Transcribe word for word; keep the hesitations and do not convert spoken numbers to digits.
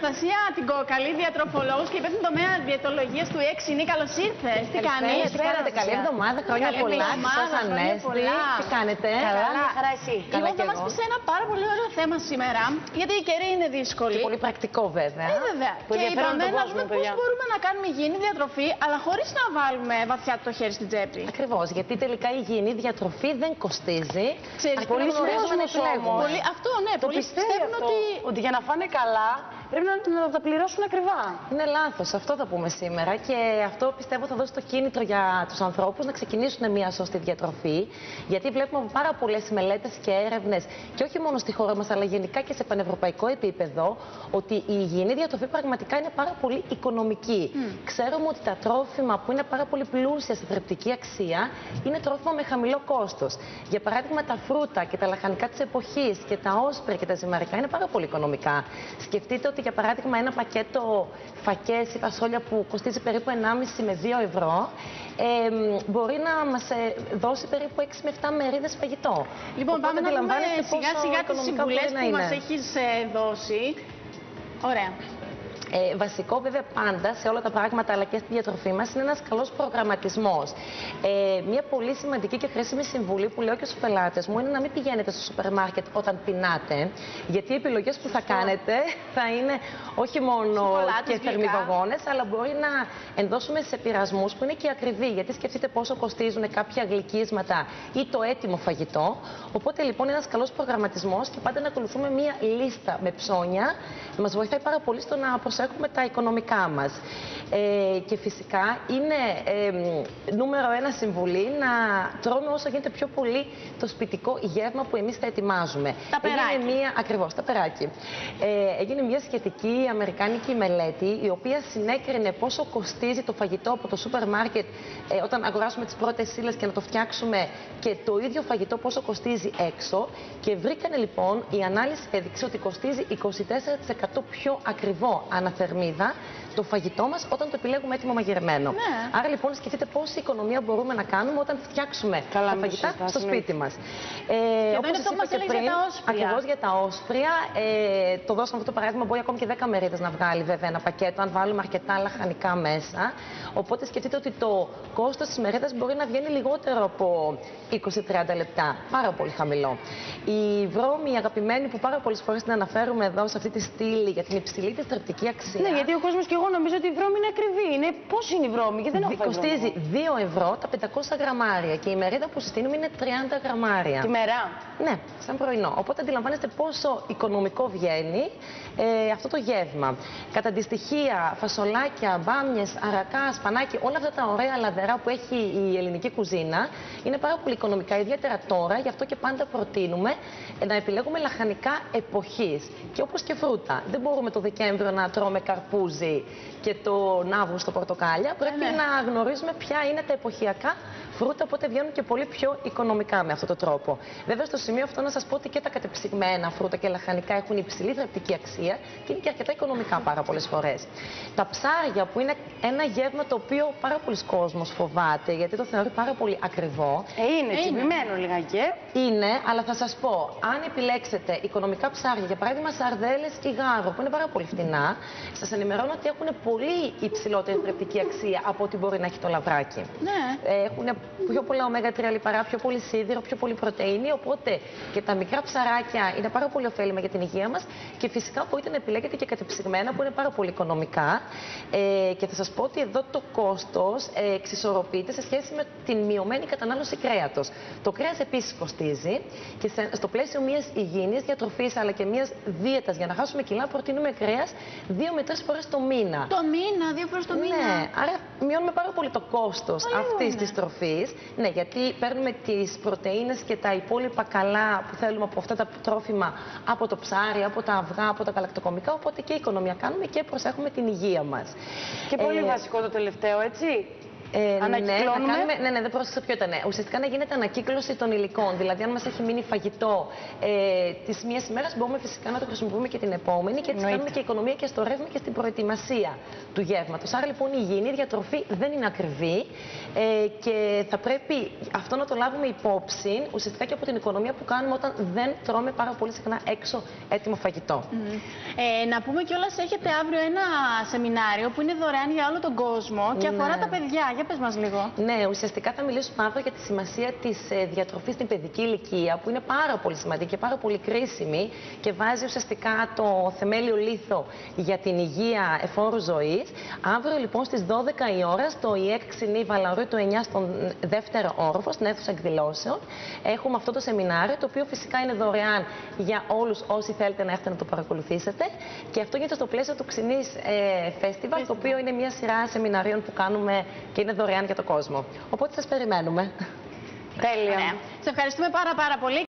Αναστασία, την καλή διατροφολόγο και υπεύθυνη τομέα διαιτολογίας του Εξινή. Καλώς ήρθες. Τι κάνεις? Τι κάνετε? Καλή εβδομάδα, χρόνια πολλά. Σας ανέστη. Τι κάνετε? Καλά, μια χαρά εσύ. Λοιπόν, θα μας πεις ένα πάρα πολύ ωραίο θέμα σήμερα, γιατί η καιρή είναι δύσκολη. Και πολύ πρακτικό, βέβαια. Ε, βέβαια. Που και είπαμε να δούμε πώς παιδιά. μπορούμε να κάνουμε υγιεινή διατροφή, αλλά χωρίς να βάλουμε βαθιά το χέρι στην τσέπη. Ακριβώς, γιατί τελικά η υγιεινή διατροφή δεν κοστίζει. Ξέρεις, πολύ γνωρίζουμε όμως. Πολύ, αυτό, ναι, Το πολλοί πιστεύουν αυτό, ότι... ότι για να φάνε καλά πρέπει να, να τα πληρώσουν ακριβά. Είναι λάθος, αυτό θα πούμε σήμερα και αυτό πιστεύω θα δώσει το κίνητρο για τους ανθρώπους να ξεκινήσουν μια σωστή διατροφή. Γιατί βλέπουμε από πάρα πολλές μελέτες και έρευνες, και όχι μόνο στη χώρα μας, αλλά γενικά και σε πανευρωπαϊκό επίπεδο, ότι η υγιεινή διατροφή πραγματικά είναι πάρα πολύ οικονομική. Mm. Ξέρουμε ότι τα τρόφιμα που είναι πάρα πολύ πλούσια σε θρεπτική αξία είναι τρόφιμα με χαμηλό κόστος. Για παράδειγμα, τα φρούτα και τα λαχανικά της εποχής και τα όσπρια και τα ζυμαρικά είναι πάρα πολύ οικονομικά. Σκεφτείτε ότι για παράδειγμα ένα πακέτο φακές ή φασόλια που κοστίζει περίπου ενάμιση με δύο ευρώ ε, μπορεί να μας ε, δώσει περίπου έξι με επτά μερίδες φαγητό. Λοιπόν, Οπότε πάμε να δούμε σιγά σιγά τις συμβουλές που μας έχεις ε, δώσει. Ωραία. Ε, βασικό βέβαια πάντα σε όλα τα πράγματα αλλά και στη διατροφή μας είναι ένας καλός προγραμματισμός. Ε, μια πολύ σημαντική και χρήσιμη συμβουλή που λέω και στους πελάτες μου είναι να μην πηγαίνετε στο σούπερ μάρκετ όταν πεινάτε, γιατί οι επιλογές που θα κάνετε θα είναι όχι μόνο και θερμιδογόνες, αλλά μπορεί να ενδώσουμε σε πειρασμούς που είναι και ακριβοί, γιατί σκεφτείτε πόσο κοστίζουν κάποια γλυκίσματα ή το έτοιμο φαγητό. Οπότε λοιπόν ένας καλός προγραμματισμός και πάντα να ακολουθούμε μια λίστα με ψώνια μας βοηθάει πάρα πολύ στο να έχουμε τα οικονομικά μας. Ε, και φυσικά είναι ε, νούμερο ένα συμβουλή να τρώμε όσο γίνεται πιο πολύ το σπιτικό γεύμα που εμείς θα ετοιμάζουμε. Τα περάκι. Μία, ακριβώς, τα περάκι. Ε, έγινε μια σχετική αμερικάνικη μελέτη η οποία συνέκρινε πόσο κοστίζει το φαγητό από το σούπερ μάρκετ ε, όταν αγοράσουμε τις πρώτες ύλες και να το φτιάξουμε και το ίδιο φαγητό πόσο κοστίζει έξω, και βρήκανε λοιπόν, η ανάλυση έδειξε ότι κοστίζει είκοσι τέσσερα τοις εκατό πιο ακριβό αναθερμίδα το φαγητό μας όταν το επιλέγουμε έτοιμο μαγειρεμένο. Ναι. Άρα λοιπόν σκεφτείτε πόση οικονομία μπορούμε να κάνουμε όταν φτιάξουμε Καλά, τα φαγητά σωστά, στο σπίτι μας. Ε, και εδώ είναι αυτό που μας έλεγες για τα όσπρια. Ακριβώς για τα όσπρια. Ε, το δώσαμε αυτό το παράδειγμα, μπορεί ακόμη και δέκα μερίδες να βγάλει βέβαια ένα πακέτο, αν βάλουμε αρκετά λαχανικά μέσα. Οπότε σκεφτείτε ότι το κόστος της μερίδας μπορεί να βγαίνει λιγότερο από είκοσι με τριάντα λεπτά. Πάρα πολύ χαμηλό. Η βρώμη, η αγαπημένη που πάρα πολλές φορές την αναφέρουμε εδώ σε αυτή τη στήλη για την υψηλή της θρεπτική αξία. Ναι, γιατί ο κόσμος και εγώ νομίζω ότι η βρώμη είναι ακριβή. Είναι... Πώς είναι η βρώμη, γιατί δεν έχω φάει κοστίζει δύο ευρώ τα πεντακόσια γραμμάρια και η μερίδα που συστήνουμε είναι τριάντα γραμμάρια. Τη μέρα. Ναι, σαν πρωινό. Οπότε αντιλαμβάνεστε πόσο οικονομικό βγαίνει ε, αυτό το γεύμα. Κατά αντιστοιχεία, φασολάκια, μπάμιες, αρακά, σπανάκι, όλα αυτά τα ωραία λαδερά που έχει η ελληνική κουζίνα είναι πάρα πολύ οικονομικά, ιδιαίτερα τώρα. Γι' αυτό και πάντα προτείνουμε να επιλέγουμε λαχανικά εποχής. Και όπως και φρούτα. Δεν μπορούμε το Δεκέμβριο να τρώμε καρπούζι και τον Αύγουστο πορτοκάλια. Πρέπει ναι. να γνωρίζουμε ποια είναι τα εποχιακά φρούτα, οπότε βγαίνουν και πολύ πιο οικονομικά με αυτόν τον τρόπο. Βέβαια, στο σημείο αυτό να σας πω ότι και τα κατεψυγμένα φρούτα και λαχανικά έχουν υψηλή θρεπτική αξία και είναι και αρκετά οικονομικά πάρα πολλές φορές. Τα ψάρια, που είναι ένα γεύμα το οποίο πάρα πολλοί κόσμος φοβάται, γιατί το θεωρεί πάρα πολύ ακριβό. Ε, είναι τσιμπημένο λιγάκι. Είναι, αλλά θα σας πω, αν επιλέξετε οικονομικά ψάρια, για παράδειγμα σαρδέλες ή γάρο, που είναι πάρα πολύ φτηνά, σας ενημερώνω ότι έχουν πολύ υψηλότερη θρεπτική αξία από ό,τι μπορεί να έχει το λαβράκι. Ναι. Έχουν πιο πολλά ωμέγα τρία λιπαρά, πιο πολύ σίδηρο, πιο πολύ πρωτεΐνη, οπότε και τα μικρά ψαράκια είναι πάρα πολύ ωφέλιμα για την υγεία μας και φυσικά μπορείτε να επιλέγετε και κατεψυγμένα που είναι πάρα πολύ οικονομικά. Ε, και θα σας πω ότι εδώ το κόστος ε, εξισορροπείται σε σχέση με την μειωμένη κατανάλωση κρέατος. Το κρέας επίσης κοστίζει και σε, στο πλαίσιο μιας υγιεινής διατροφής αλλά και μιας δίαιτας για να χάσουμε κιλά προτείνουμε κρέας δύο με τρεις φορές το μήνα. Το μήνα, δύο φορές το μήνα. Ναι, άρα μειώνουμε πάρα πολύ το κόστος αυτής της τροφής. Ναι, γιατί παίρνουμε τις πρωτεΐνες και τα υπόλοιπα καλά που θέλουμε από αυτά τα τρόφιμα, από το ψάρι, από τα αυγά, από τα γαλακτοκομικά. Οπότε και οικονομία κάνουμε και προσέχουμε την υγεία μας. Και πολύ ε... βασικό το τελευταίο, έτσι. Ε, Ανακυκλώνουμε. Ναι, να κάνουμε, ναι, ναι, δεν πρόσεξα ποιο ήταν. Ουσιαστικά να γίνεται ανακύκλωση των υλικών. Δηλαδή, αν μας έχει μείνει φαγητό ε, της μίας ημέρας, μπορούμε φυσικά να το χρησιμοποιούμε και την επόμενη και έτσι κάνουμε και οικονομία και στο ρεύμα και στην προετοιμασία του γεύματος. Άρα λοιπόν η υγιεινή διατροφή δεν είναι ακριβή ε, και θα πρέπει αυτό να το λάβουμε υπόψη ουσιαστικά και από την οικονομία που κάνουμε όταν δεν τρώμε πάρα πολύ συχνά έξω έτοιμο φαγητό. Mm. Ε, να πούμε κιόλας, έχετε αύριο ένα σεμινάριο που είναι δωρεάν για όλο τον κόσμο και αφορά ναι. τα παιδιά. Για πες μας λίγο. Ναι, ουσιαστικά θα μιλήσουμε αύριο για τη σημασία της ε, διατροφής στην παιδική ηλικία, που είναι πάρα πολύ σημαντική και πάρα πολύ κρίσιμη και βάζει ουσιαστικά το θεμέλιο λίθο για την υγεία εφόρου ζωής. Αύριο λοιπόν στις δώδεκα η ώρα στο ΙΕΚ Ξινή Βαλαρού του εννιά στον δεύτερο όροφο, στην αίθουσα εκδηλώσεων, έχουμε αυτό το σεμινάριο, το οποίο φυσικά είναι δωρεάν για όλους όσοι θέλετε να έρθετε να το παρακολουθήσετε. Και αυτό γίνεται στο πλαίσιο του Ξινής ε, Festival, το οποίο είναι μια σειρά σεμιναρίων που κάνουμε και είναι δωρεάν για τον κόσμο. Οπότε σας περιμένουμε. Τέλεια. Σε ευχαριστούμε πάρα πάρα πολύ.